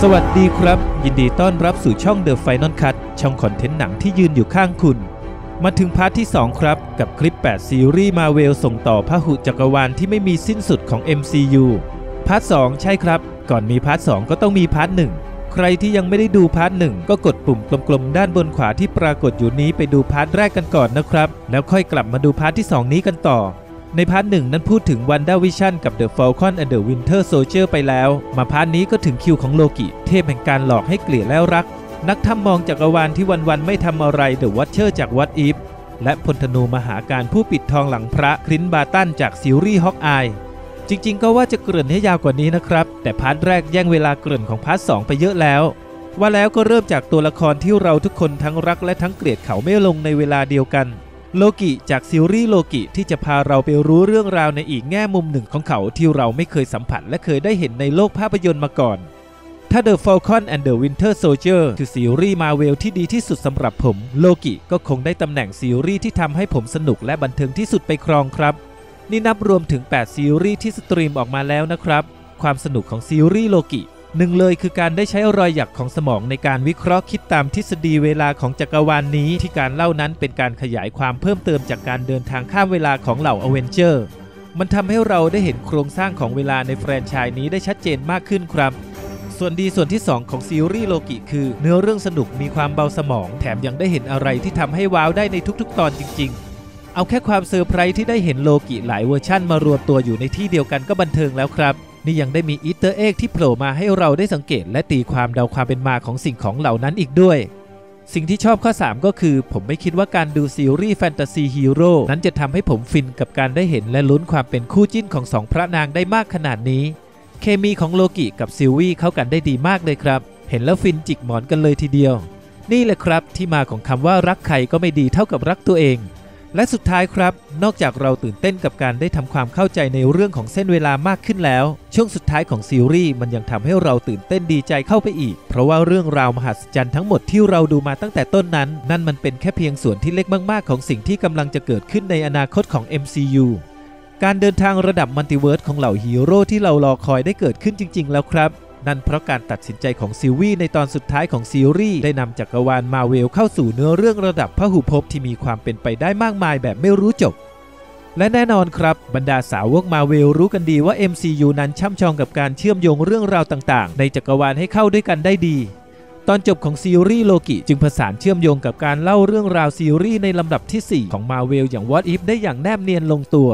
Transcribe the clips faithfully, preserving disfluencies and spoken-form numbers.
สวัสดีครับยินดีต้อนรับสู่ช่อง The Final Cut ช่องคอนเทนต์หนังที่ยืนอยู่ข้างคุณมาถึงพาร์ทที่สองครับกับคลิปแปดซีรีส์ Marvel ส่งต่อพหุจักรวาลที่ไม่มีสิ้นสุดของ เอ็ม ซี ยู พาร์ทสองใช่ครับก่อนมีพาร์ทสองก็ต้องมีพาร์ทหนึ่งใครที่ยังไม่ได้ดูพาร์ทหนึ่งก็กดปุ่มกลมๆด้านบนขวาที่ปรากฏอยู่นี้ไปดูพาร์ทแรกกันก่อนนะครับแล้วค่อยกลับมาดูพาร์ทที่สองนี้กันต่อในพาร์ทหนึ่งนั้นพูดถึง WandaVision กับ The Falcon and the Winter Soldier ไปแล้วมาพาร์ทนี้ก็ถึงคิวของโลกิเทพแห่งการหลอกให้เกลียดแล้วรักนักทำมองจักรวาลที่วันๆไม่ทำอะไร The Watcher จาก What If และพลธนูมหาการผู้ปิดทองหลังพระคลินต์บาร์ตันจากซีรีส์ Hawkeye จริงๆก็ว่าจะเกริ่นให้ยาวกว่านี้นะครับแต่พาร์ทแรกแย่งเวลาเกริ่นของพาร์ทสองไปเยอะแล้วว่าแล้วก็เริ่มจากตัวละครที่เราทุกคนทั้งรักและทั้งเกลียดเขาไม่ลงในเวลาเดียวกันโลกิจากซีรีส์โลกิที่จะพาเราไปรู้เรื่องราวในอีกแง่มุมหนึ่งของเขาที่เราไม่เคยสัมผัสและเคยได้เห็นในโลกภาพยนตร์มาก่อนถ้า The Falcon and the Winter Soldier คือซีรีส์ Marvel ที่ดีที่สุดสำหรับผมโลกิก็คงได้ตำแหน่งซีรีส์ที่ทำให้ผมสนุกและบันเทิงที่สุดไปครองครับนี่นับรวมถึงแปดซีรีส์ที่สตรีมออกมาแล้วนะครับความสนุกของซีรีส์โลกิหนึ่งเลยคือการได้ใช้รอยหยักของสมองในการวิเคราะห์คิดตามทฤษฎีเวลาของจักรวาล น, นี้ที่การเล่านั้นเป็นการขยายความเพิ่มเติมจากการเดินทางข้ามเวลาของเหล่าอเวนเจอร์มันทำให้เราได้เห็นโครงสร้างของเวลาในแฟรนไชส์นี้ได้ชัดเจนมากขึ้นครับส่วนดีส่วนที่สองของซีรีส์โลกิคือเนื้อเรื่องสนุกมีความเบาสมองแถมยังได้เห็นอะไรที่ทำให้ว้าวได้ในทุกๆตอนจริงๆเอาแค่ความเซอร์ไพรส์ที่ได้เห็นโลกิหลายเวอร์ชั่นมารวมตัวอยู่ในที่เดียวกันก็บันเทิงแล้วครับนี่ยังได้มีอีสเตอร์เอ็กที่โผล่มาให้เราได้สังเกตและตีความเดาความเป็นมาของสิ่งของเหล่านั้นอีกด้วยสิ่งที่ชอบข้อสามก็คือผมไม่คิดว่าการดูซีรีส์แฟนตาซีฮีโร่นั้นจะทำให้ผมฟินกับการได้เห็นและลุ้นความเป็นคู่จิ้นของสองพระนางได้มากขนาดนี้เคมีของโลกิกับซิลวี่เข้ากันได้ดีมากเลยครับเห็นแล้วฟินจิกหมอนกันเลยทีเดียวนี่แหละครับที่มาของคำว่ารักใครก็ไม่ดีเท่ากับรักตัวเองและสุดท้ายครับนอกจากเราตื่นเต้นกับการได้ทำความเข้าใจในเรื่องของเส้นเวลามากขึ้นแล้วช่วงสุดท้ายของซีรีส์มันยังทำให้เราตื่นเต้นดีใจเข้าไปอีกเพราะว่าเรื่องราวมหัศจรรย์ทั้งหมดที่เราดูมาตั้งแต่ต้นนั้นนั่นมันเป็นแค่เพียงส่วนที่เล็กมากๆของสิ่งที่กำลังจะเกิดขึ้นในอนาคตของ เอ็ม ซี ยู การเดินทางระดับมัลติเวิร์สของเหล่าฮีโร่ที่เรารอคอยได้เกิดขึ้นจริงๆแล้วครับนั่นเพราะการตัดสินใจของซิลวี่ในตอนสุดท้ายของซีรีส์ได้นำจักรวาลมาเวลเข้าสู่เนื้อเรื่องระดับพหุภพที่มีความเป็นไปได้มากมายแบบไม่รู้จบและแน่นอนครับบรรดาสาวกมาเวลรู้กันดีว่า เอ็ม ซี ยู นั้นช่ำชองกับการเชื่อมโยงเรื่องราวต่างๆในจักรวาลให้เข้าด้วยกันได้ดีตอนจบของซีรีส์โลกิจึงผสานเชื่อมโยงกับการเล่าเรื่องราวซีรีส์ในลำดับที่สี่ของมาเวลอย่าง What If ได้อย่างแนบเนียนลงตัว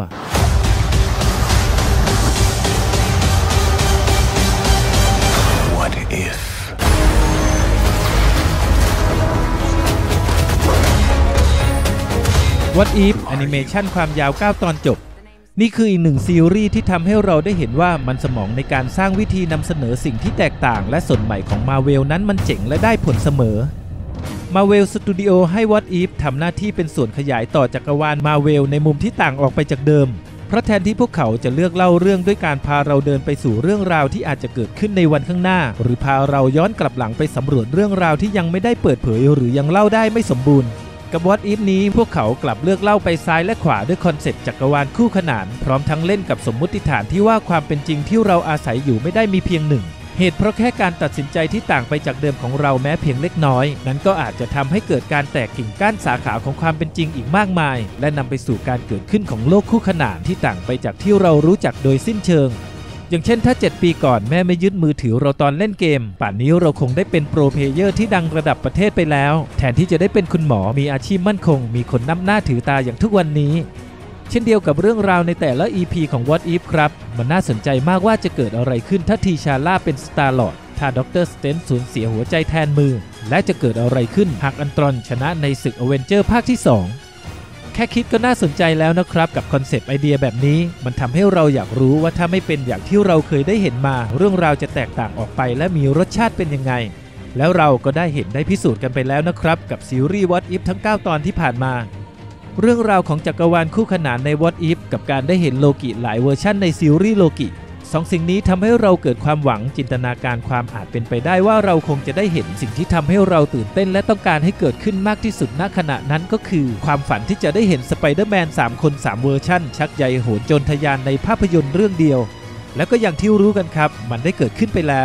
What If แอนิเมชันความยาวเก้าตอนจบนี่คืออีกหนึ่งซีรีส์ที่ทำให้เราได้เห็นว่ามันสมองในการสร้างวิธีนำเสนอสิ่งที่แตกต่างและสดใหม่ของ Marvel นั้นมันเจ๋งและได้ผลเสมอ Marvel Studio ให้ What If ทำหน้าที่เป็นส่วนขยายต่อจักรวาล Marvel ในมุมที่ต่างออกไปจากเดิมเพราะแทนที่พวกเขาจะเลือกเล่าเรื่องด้วยการพาเราเดินไปสู่เรื่องราวที่อาจจะเกิดขึ้นในวันข้างหน้าหรือพาเราย้อนกลับหลังไปสำรวจเรื่องราวที่ยังไม่ได้เปิดเผยหรือยังเล่าได้ไม่สมบูรณ์กับ What If นี้พวกเขากลับเลือกเล่าไปซ้ายและขวาด้วยคอนเซ็ปต์จักรวาลคู่ขนานพร้อมทั้งเล่นกับสมมุติฐานที่ว่าความเป็นจริงที่เราอาศัยอยู่ไม่ได้มีเพียงหนึ่งเหตุเพราะแค่การตัดสินใจที่ต่างไปจากเดิมของเราแม้เพียงเล็กน้อยนั้นก็อาจจะทำให้เกิดการแตกกิ่งก้านสาขาของความเป็นจริงอีกมากมายและนำไปสู่การเกิดขึ้นของโลกคู่ขนานที่ต่างไปจากที่เรารู้จักโดยสิ้นเชิงอย่างเช่นถ้าเจ็ดปีก่อนแม่ไม่ยึดมือถือเราตอนเล่นเกมป่านนี้เราคงได้เป็นโปรเพลเยอร์ที่ดังระดับประเทศไปแล้วแทนที่จะได้เป็นคุณหมอมีอาชีพมั่นคงมีคนนับหน้าถือตาอย่างทุกวันนี้เช่นเดียวกับเรื่องราวในแต่ละ อี พี ของ What If ครับมันน่าสนใจมากว่าจะเกิดอะไรขึ้นถ้าทีชาร่าเป็น Star Lord ถ้าด็อกเตอร์สเตนสูญเสียหัวใจแทนมือและจะเกิดอะไรขึ้นหากอันตรอนชนะในศึกอเวนเจอร์ภาคที่สองแค่คิดก็น่าสนใจแล้วนะครับกับคอนเซปต์ไอเดียแบบนี้มันทำให้เราอยากรู้ว่าถ้าไม่เป็นอย่างที่เราเคยได้เห็นมาเรื่องราวจะแตกต่างออกไปและมีรสชาติเป็นยังไงแล้วเราก็ได้เห็นได้พิสูจน์กันไปแล้วนะครับกับซีรีส์ What If ทั้งเก้าตอนที่ผ่านมาเรื่องราวของจักรวาลคู่ขนานใน What If กับการได้เห็นโลกิหลายเวอร์ชั่นในซีรีส์โลกิสองสิ่งนี้ทำให้เราเกิดความหวังจินตนาการความอาจเป็นไปได้ว่าเราคงจะได้เห็นสิ่งที่ทำให้เราตื่นเต้นและต้องการให้เกิดขึ้นมากที่สุดณขณะนั้นก็คือความฝันที่จะได้เห็นสไปเดอร์แมนสามคนสามเวอร์ชั่นชักใยโหนโจรทะยานในภาพยนตร์เรื่องเดียวแล้วก็อย่างที่รู้กันครับมันได้เกิดขึ้นไปแล้ว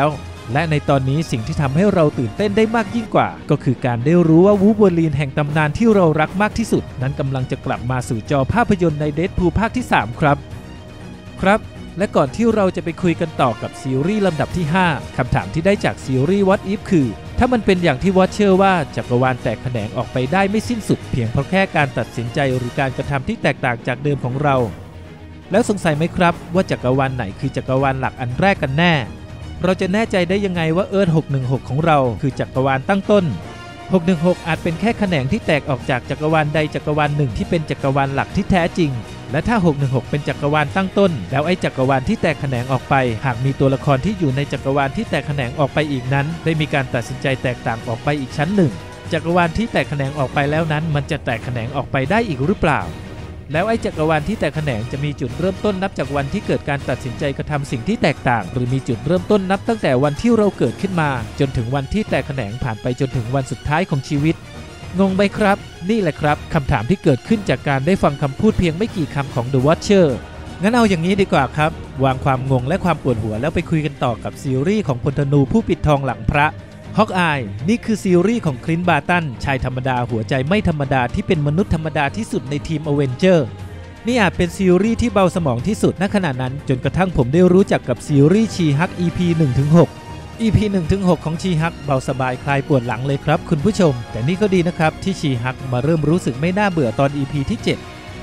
และในตอนนี้สิ่งที่ทำให้เราตื่นเต้นได้มากยิ่งกว่าก็คือการได้รู้ว่าวูล์ฟเวอรีนแห่งตำนานที่เรารักมากที่สุดนั้นกำลังจะกลับมาสู่จอภาพยนตร์ใน Deadpool ภาคที่สามครับครับและก่อนที่เราจะไปคุยกันต่อกับซีรีส์ลำดับที่ห้าคำถามที่ได้จากซีรีส์ What If คือถ้ามันเป็นอย่างที่วอชเชอร์ว่าจักรวาลแตกแขนงออกไปได้ไม่สิ้นสุดเพียงเพราะแค่การตัดสินใจหรือการกระทำที่แตกต่างจากเดิมของเราแล้วสงสัยไหมครับว่าจักรวาลไหนคือจักรวาลหลักอันแรกกันแน่เราจะแน่ใจได้ยังไงว่าเอิร์ธหกหนึ่งหกของเราคือจักรวาลตั้งต้นหกหนึ่งหกอาจเป็นแค่แขนงที่แตกออกจากจักรวาลใดจักรวาลหนึ่งที่เป็นจักรวาลหลักที่แท้จริงและถ้าหกหนึ่งหกเป็นจักรวาลตั้งต้นแล้วไอ้จักรวาลที่แตกแขนงออกไปหากมีตัวละครที่อยู่ในจักรวาลที่แตกแขนงออกไปอีกนั้นได้มีการตัดสินใจแตกต่างออกไปอีกชั้นหนึ่งจักรวาลที่แตกแขนงออกไปแล้วนั้นมันจะแตกแขนงออกไปได้อีกหรือเปล่าแล้วไอ้จักรวาลที่แตกแขนงจะมีจุดเริ่มต้นนับจากวันที่เกิดการตัดสินใจกระทำสิ่งที่แตกต่างหรือมีจุดเริ่มต้นนับตั้งแต่วันที่เราเกิดขึ้นมาจนถึงวันที่แตกแขนงผ่านไปจนถึงวันสุดท้ายของชีวิตงงไหมครับนี่แหละครับคำถามที่เกิดขึ้นจากการได้ฟังคำพูดเพียงไม่กี่คำของ The Watcher งั้นเอาอย่างนี้ดีกว่าครับวางความงงและความปวดหัวแล้วไปคุยกันต่อกับซีรีส์ของพลธนูผู้ปิดทองหลังพระฮอกอายนี่คือซีรีส์ของคลินต์ บาร์ตันชายธรรมดาหัวใจไม่ธรรมดาที่เป็นมนุษย์ธรรมดาที่สุดในทีมอเวนเจอร์นี่อาจเป็นซีรีส์ที่เบาสมองที่สุดณขณะนั้นจนกระทั่งผมได้รู้จักกับซีรีส์ชีฮัก อี พี หนึ่งถึงหก อี พี หนึ่งถึงหก ของชีฮักเบาสบายคลายปวดหลังเลยครับคุณผู้ชมแต่นี่ก็ดีนะครับที่ชีฮักมาเริ่มรู้สึกไม่น่าเบื่อตอน อี พี ที่เจ็ด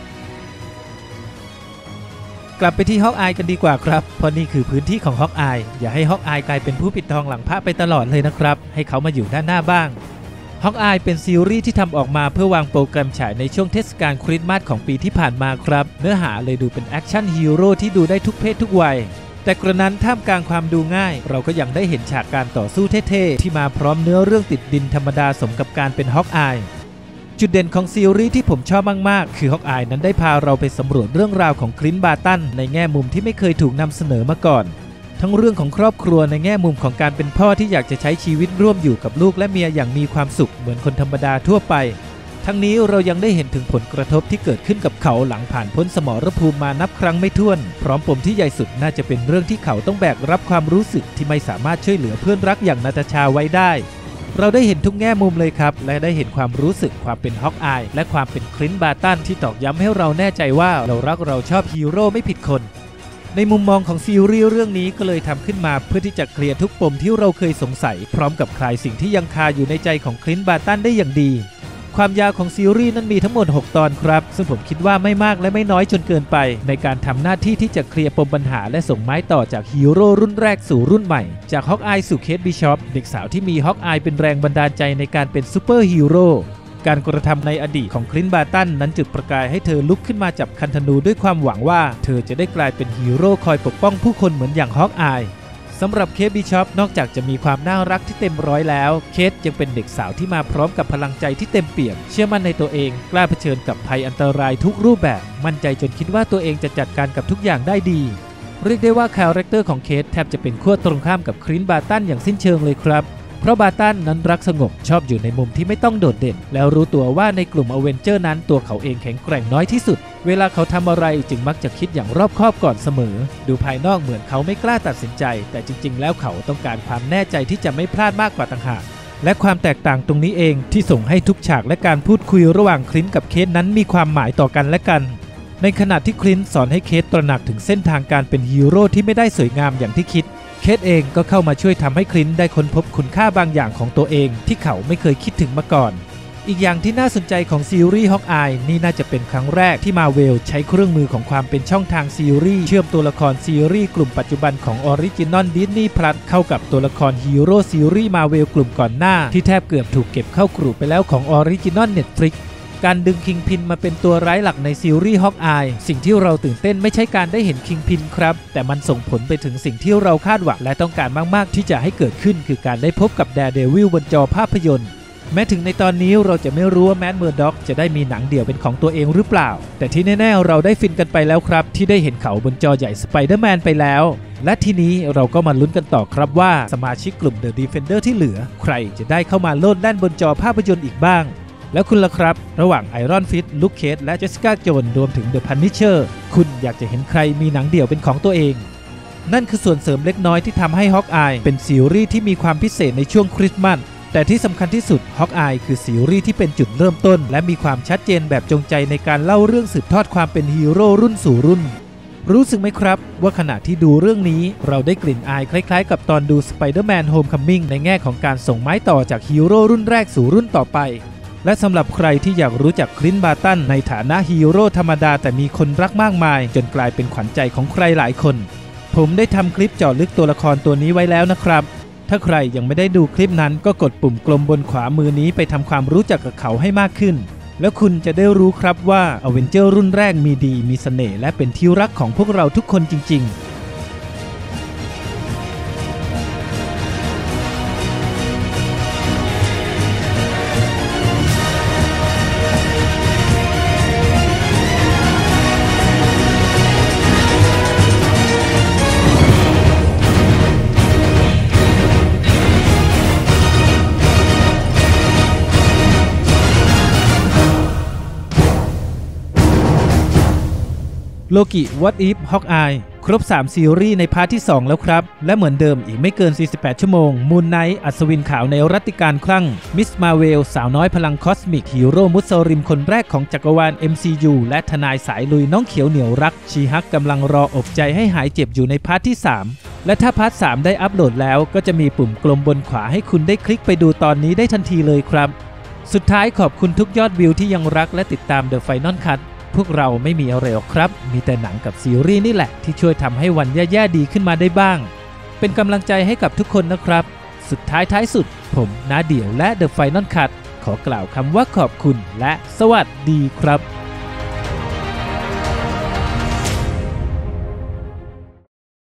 กลับไปที่ฮอกอายกันดีกว่าครับเพราะนี่คือพื้นที่ของฮอกอายอย่าให้ฮอกอายกลายเป็นผู้ปิดทองหลังพระไปตลอดเลยนะครับให้เขามาอยู่ด้านหน้าบ้างฮอกอายเป็นซีรีส์ที่ทำออกมาเพื่อวางโปรแกรมฉายในช่วงเทศกาลคริสต์มาสของปีที่ผ่านมาครับเนื้อหาเลยดูเป็นแอคชั่นฮีโร่ที่ดูได้ทุกเพศทุกวัยแต่กระนั้นท่ามกลางความดูง่ายเราก็ยังได้เห็นฉากการต่อสู้เท่ๆที่มาพร้อมเนื้อเรื่องติดดินธรรมดาสมกับการเป็นฮอกอายจุดเด่นของซีรีส์ที่ผมชอบมากๆคือฮอกอายนั้นได้พาเราไปสำรวจเรื่องราวของคลินต์ บาร์ตันในแง่มุมที่ไม่เคยถูกนำเสนอมาก่อนทั้งเรื่องของครอบครัวในแง่มุมของการเป็นพ่อที่อยากจะใช้ชีวิตร่วมอยู่กับลูกและเมียอย่างมีความสุขเหมือนคนธรรมดาทั่วไปทั้งนี้เรายังได้เห็นถึงผลกระทบที่เกิดขึ้นกับเขาหลังผ่านพ้นสมรภูมิมานับครั้งไม่ถ้วนพร้อมปมที่ใหญ่สุดน่าจะเป็นเรื่องที่เขาต้องแบกรับความรู้สึกที่ไม่สามารถช่วยเหลือเพื่อนรักอย่างนาตาชาไว้ได้เราได้เห็นทุกแง่มุมเลยครับและได้เห็นความรู้สึกความเป็นฮอกอายและความเป็นคลินต์ บาร์ตันที่ตอกย้ำให้เราแน่ใจว่าเรารักเราชอบฮีโร่ไม่ผิดคนในมุมมองของซีรีส์เรื่องนี้ก็เลยทำขึ้นมาเพื่อที่จะเคลียร์ทุกปมที่เราเคยสงสัยพร้อมกับคลายสิ่งที่ยังคาอยู่ในใจของคลินต์ บาร์ตันได้อย่างดีความยาวของซีรีส์นั้นมีทั้งหมดหกตอนครับซึ่งผมคิดว่าไม่มากและไม่น้อยจนเกินไปในการทำหน้าที่ที่จะเคลียร์ปมปัญหาและส่งไม้ต่อจากฮีโร่รุ่นแรกสู่รุ่นใหม่จากฮอกอายสู่เคทบิชอปเด็กสาวที่มีฮอกอายเป็นแรงบันดาลใจในการเป็นซูเปอร์ฮีโร่การกระทำในอดีตของคลินต์ บาร์ตันนั้นจุดประกายให้เธอลุกขึ้นมาจับคันธนูด้วยความหวังว่าเธอจะได้กลายเป็นฮีโร่คอยปกป้องผู้คนเหมือนอย่างฮอกอายสำหรับเคทบิชอปนอกจากจะมีความน่ารักที่เต็มร้อยแล้วเคทยังเป็นเด็กสาวที่มาพร้อมกับพลังใจที่เต็มเปี่ยมเชื่อมั่นในตัวเองกล้าเผชิญกับภัยอันตรายทุกรูปแบบมั่นใจจนคิดว่าตัวเองจะจัดการกับทุกอย่างได้ดีเรียกได้ว่าคาแรคเตอร์ของเคทแทบจะเป็นขั้วตรงข้ามกับคลินต์ บาร์ตันอย่างสิ้นเชิงเลยครับเพราะบาร์ตันนั้นรักสงบชอบอยู่ในมุมที่ไม่ต้องโดดเด่นแล้วรู้ตัวว่าในกลุ่มอเวนเจอร์นั้นตัวเขาเองแข็งแกร่งน้อยที่สุดเวลาเขาทำอะไรจึงมักจะคิดอย่างรอบคอบก่อนเสมอดูภายนอกเหมือนเขาไม่กล้าตัดสินใจแต่จริงๆแล้วเขาต้องการความแน่ใจที่จะไม่พลาดมากกว่าต่างหากและความแตกต่างตรงนี้เองที่ส่งให้ทุกฉากและการพูดคุยระหว่างคลินต์กับเคทนั้นมีความหมายต่อกันและกันในขณะที่คลินต์สอนให้เคทตระหนักถึงเส้นทางการเป็นฮีโร่ที่ไม่ได้สวยงามอย่างที่คิดเคทเองก็เข้ามาช่วยทำให้คลินต์ได้ค้นพบคุณค่าบางอย่างของตัวเองที่เขาไม่เคยคิดถึงมาก่อนอีกอย่างที่น่าสนใจของซีรีส์ฮอกอายนี่น่าจะเป็นครั้งแรกที่มาเวลใช้เครื่องมือของความเป็นช่องทางซีรีส์เชื่อมตัวละครซีรีส์กลุ่มปัจจุบันของออริจินอลดิสนีย์พลัสเข้ากับตัวละครฮีโร่ซีรีส์มาเวลกลุ่มก่อนหน้าที่แทบเกือบถูกเก็บเข้ากลุ่มไปแล้วของออริจินอลเน็ตฟลิกซ์การดึงคิงพินมาเป็นตัวร้ายหลักในซีรีส์ฮอกอายสิ่งที่เราตื่นเต้นไม่ใช่การได้เห็นคิงพินครับแต่มันส่งผลไปถึงสิ่งที่เราคาดหวังและต้องการมากๆที่จะให้เกิดขึ้นคือการได้พบกับแดร์เดวิลบนจอภาพยนตร์แม้ถึงในตอนนี้เราจะไม่รู้ว่าแมดเมอร์ด็อกจะได้มีหนังเดี่ยวเป็นของตัวเองหรือเปล่าแต่ที่แน่ๆเราได้ฟินกันไปแล้วครับที่ได้เห็นเขาบนจอใหญ่สไปเดอร์แมนไปแล้วและทีนี้เราก็มาลุ้นกันต่อครับว่าสมาชิกกลุ่ม The Defender ที่เหลือใครจะได้เข้ามาโลดแล่นบนจอภาพยนตร์อีกบ้างแล้วคุณล่ะครับระหว่างไอรอนฟิสต์ลูคเคจและเจสสิก้าโจนส์รวมถึงเดอะพันนิชเชอร์คุณอยากจะเห็นใครมีหนังเดี่ยวเป็นของตัวเองนั่นคือส่วนเสริมเล็กน้อยที่ทำให้ Hawkeye เป็นซีรีส์ที่มีความพิเศษในช่วงคริสต์มาสแต่ที่สำคัญที่สุด Hawkeye คือซีรีส์ที่เป็นจุดเริ่มต้นและมีความชัดเจนแบบจงใจในการเล่าเรื่องสืบทอดความเป็นฮีโร่รุ่นสู่รุ่นรู้สึกไหมครับว่าขณะที่ดูเรื่องนี้เราได้กลิ่นอายคล้ายๆกับตอนดู Spider-Man Homecoming ในแง่ของการส่งไม้ต่อจากฮีโร่รุ่นแรกสู่รุ่นต่อไปและสำหรับใครที่อยากรู้จักคลินต์ บาร์ตันในฐานะฮีโร่ธรรมดาแต่มีคนรักมากมายจนกลายเป็นขวัญใจของใครหลายคนผมได้ทำคลิปเจาะลึกตัวละครตัวนี้ไว้แล้วนะครับถ้าใครยังไม่ได้ดูคลิปนั้นก็กดปุ่มกลมบนขวามือนี้ไปทำความรู้จักกับเขาให้มากขึ้นแล้วคุณจะได้รู้ครับว่าอเวนเจอร์รุ่นแรกมีดีมีเสน่ห์และเป็นที่รักของพวกเราทุกคนจริงๆโลกิ What If Hawkeye ครบสามซีรีส์ในพาร์ทที่สองแล้วครับและเหมือนเดิมอีกไม่เกินสี่สิบแปดชั่วโมง Moon Knight อัศวินขาวในรัตติการคลั่ง Miss Marvel สาวน้อยพลังคอสมิกฮีโร่มุสลิมคนแรกของจักรวาล เอ็ม ซี ยู และทนายสายลุยน้องเขียวเหนียวรักชีฮักกำลังรออบใจให้หายเจ็บอยู่ในพาร์ทที่สามและถ้าพาร์ทสามได้อัปโหลดแล้วก็จะมีปุ่มกลมบนขวาให้คุณได้คลิกไปดูตอนนี้ได้ทันทีเลยครับสุดท้ายขอบคุณทุกยอดวิวที่ยังรักและติดตาม The Final Cutพวกเราไม่มีอะไรหรอกครับมีแต่หนังกับซีรีส์นี่แหละที่ช่วยทำให้วันแย่ๆดีขึ้นมาได้บ้างเป็นกำลังใจให้กับทุกคนนะครับสุดท้ายท้ายสุดผมนาเดี่ยวและ The Final Cut ขอกล่าวคำว่าขอบคุณและสวัสดีครับ